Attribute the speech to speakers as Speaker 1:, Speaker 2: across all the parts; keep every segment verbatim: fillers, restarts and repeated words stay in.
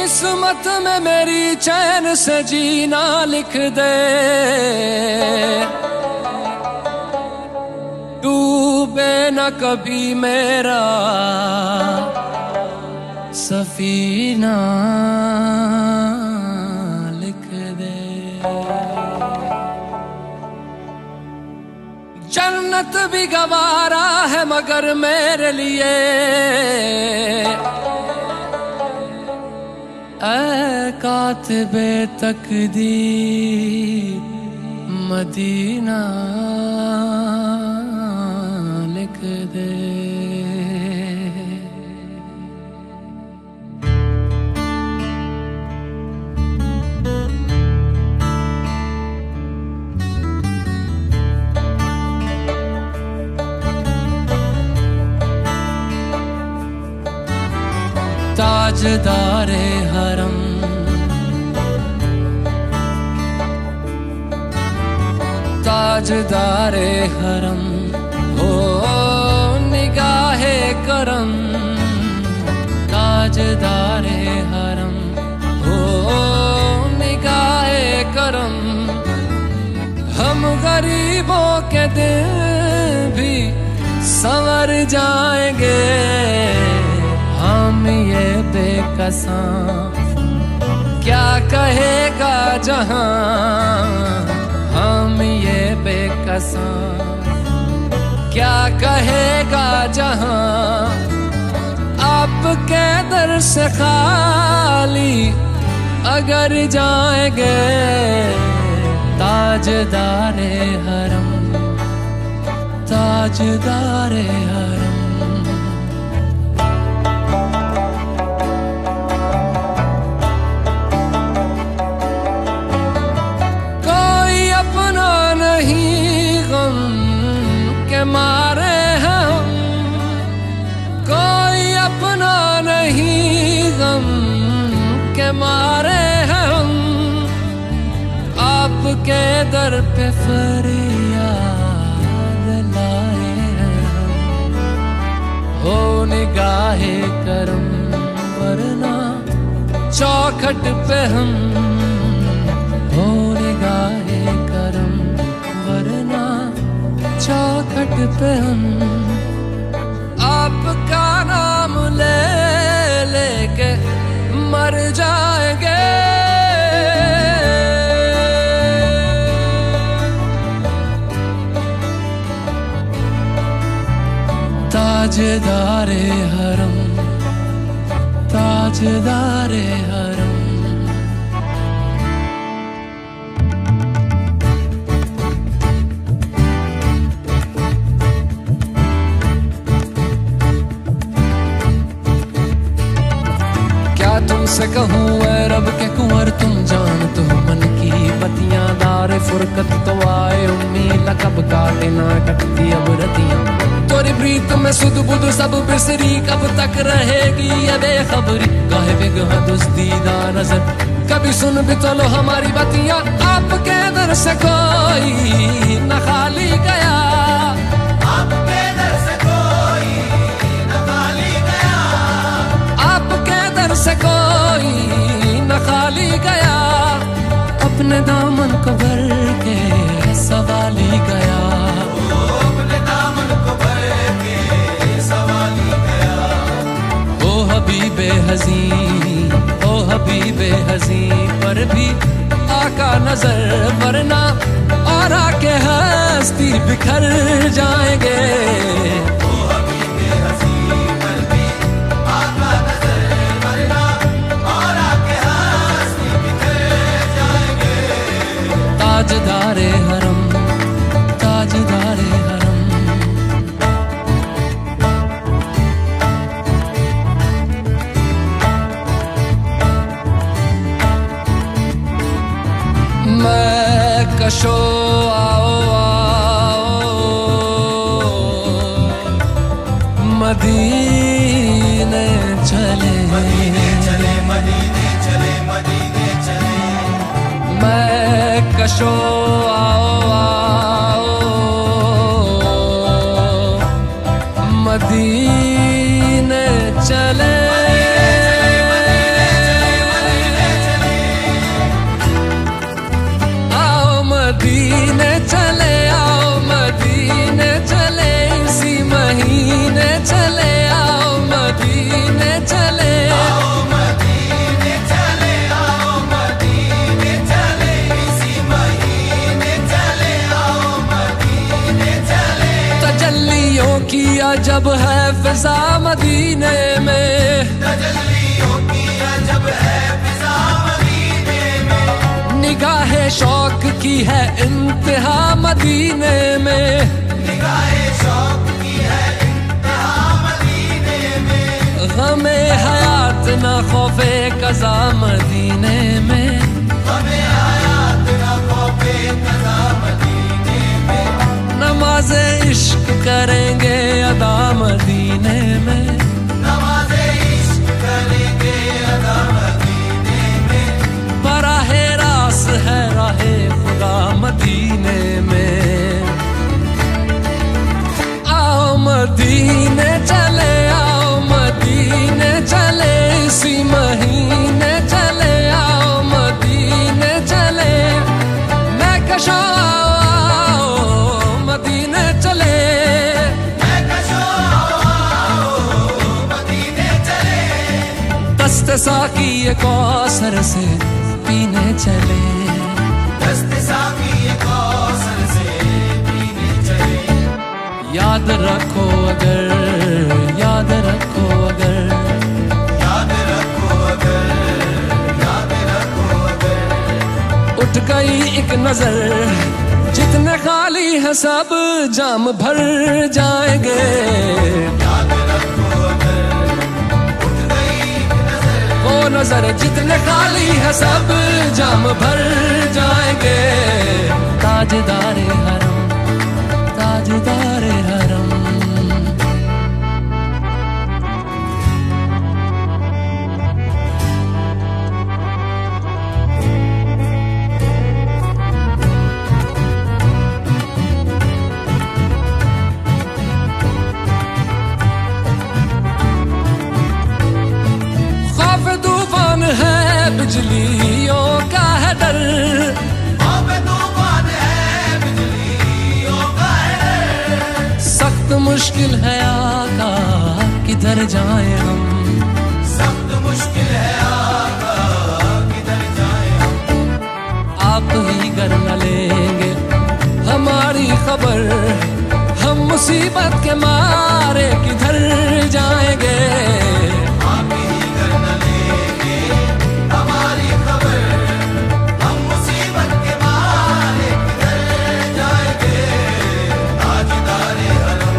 Speaker 1: किस्मत में मेरी चैन से जीना लिख दे, डूबे न कभी मेरा सफीना लिख दे। जन्नत भी गवारा है मगर मेरे लिए ऐ कातिबे तकदीर मदीना लिख दे। ताजदारे हरम ताजदारे हरम हो निगाहे करम, ताजदारे हरम हो निगाहे करम। हम गरीबों के दिन भी संवर जाएंगे, हम ये बेकसां क्या कहेगा जहां, हम ये बेकसां क्या कहेगा जहां। आपके दर से खाली अगर जाएंगे, ताजदारे हरम ताजदारे हरम। मारे हैं हम कोई अपना नहीं, गम के मारे हैं हम। आपके दर पे फरियाद लाए हैं हम, हो निगाहे करम वरना चौखट पे हम, हो निगाहे करम वरना चौखट पे हम। आपका नाम ले लेके मर जाएंगे, ताजदारे हरम ताजदारे हरम। तुमसे कहूँ ऐ रब के कुंवर तुम जानते हो मन की बतियां, दारे फुरकत तो आए उम्मीद कब काटे ना कटती अब रतियां। तोरी प्रीत में सुध बुध सब बिसरी, कब तक रहेगी ये बेखबरी। काहे बिगह दुस्तीदा नजर कभी सुन भी तो लो हमारी बतियां। आपके दर से कोई न खाली गया, आपके दर से कोई न खाली गया, आपके दर से कोई न खाली गया। अपने दामन को भर के सवाली गया, अपने दामन को भर के सवाली गया। ओ हबीबे हज़ीं ओ हबीबे हज़ीं पर भी आका नजर वरना और आके हस्ती बिखर जाएंगे। ताजदारे हरम ताजदारे हरम। मैं कशो आओ आओ मदीने चले, मदीने चले मदीने चले मदीने चले। मैं कशो आओ आओ मदीने चले, की अजब है फिजा मदीने में,
Speaker 2: तजल्लियों की अजब है फिजा मदीने में,
Speaker 1: निगाहे शौक की है इंतहा मदीने में,
Speaker 2: निगाहे शौक की है इंतहा मदीने में,
Speaker 1: गमे हयात न खौफे कज़ा मदीने में,
Speaker 2: हमें हयात न खौफे कज़ा मदीने में,
Speaker 1: नमाज़े इश्क करेंगे अदा मदीने में,
Speaker 2: नमाज़े इश्क करेंगे अदा मदीने में,
Speaker 1: बराहे रास है राहे खुदा मदीने में। आओ मदीने चले, आओ मदीने चले, इसी महीने चले, आओ मदीने चले, मैं कशा आओ मदीने चले,
Speaker 2: मैं कशा आओ मदीने चले,
Speaker 1: दस्ते साकी ये कौसर से पीने चले,
Speaker 2: दस्ते साकी ये कौसर से पीने चले,
Speaker 1: याद रखो अगर, याद रखो अगर,
Speaker 2: याद रखो अगर, याद रखो अगर,
Speaker 1: उठ गई एक नजर, जितने खाली है सब जाम भर जाएंगे,
Speaker 2: याद रखो अगर, उठ गई एक नजर,
Speaker 1: वो नजर जितने खाली है सब जाम भर जाएंगे, ताजदारे हरम, ताजदारे हरम। खौफ तूफान है बिजलियों का है डर,
Speaker 2: खौफ तूफान है बिजलियों का है डर,
Speaker 1: सख्त मुश्किल है आका किधर जाए हम,
Speaker 2: सख्त मुश्किल है आका किधर जाए हम,
Speaker 1: आप ही कर न लेंगे हमारी खबर, हम मुसीबत के मारे किधर जाएंगे,
Speaker 2: आप ही कर न लेंगे हमारी खबर, हम मुसीबत के मारे किधर जाएंगे, ताजदारे हरम,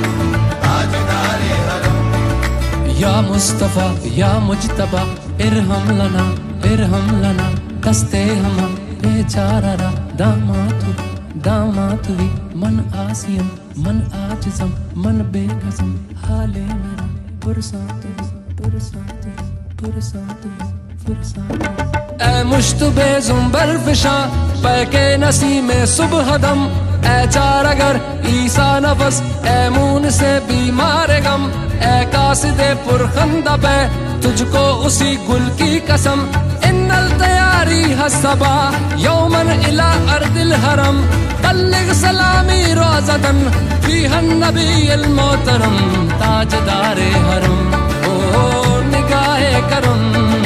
Speaker 2: ताजदारे हरम,
Speaker 1: या मुस्तफा या मुजतबा इरहम लना, इरहम लना, दस्ते हम बेचारा दामातु, दामातु भी मन आसियम, मन आजिज़म, मन बेकसम, हाले मेरा पुरसातु, पुरसातु, पुरसातु, पुरसातु। ऐ मुश्तबे ज़ुंबर फिशा पैके नसीमे सुबह दम, ऐ चार अगर ईसा नफस, ऐ मून से बीमार गम, ऐ कासिदे पुरखंदा पे तुझको उसी गुल की कसम, इन्नल तैयारी हसबा यौमन इला अर्दिल हरम, बल्लिग सलामी रोज़तन फीहन नबील मोहतरम, ताजदारे हरम ओ निगाहे करम,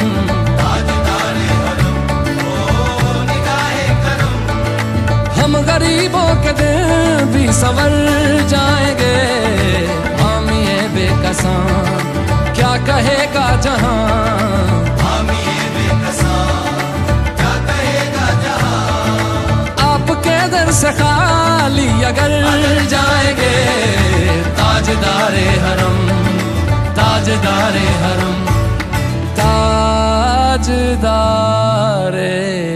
Speaker 2: ताजदारे हरम ओ निगाहे करम,
Speaker 1: हम गरीबों के दिन भी संवर जाएंगे, हम ये बेकसां क्या कहेगा जहां,
Speaker 2: हम ये बेकसां क्या कहेगा जहां,
Speaker 1: आपके दर से खाली अगर जाएंगे, ताजदारे हरम, ताजदारे हरम, ताजदारे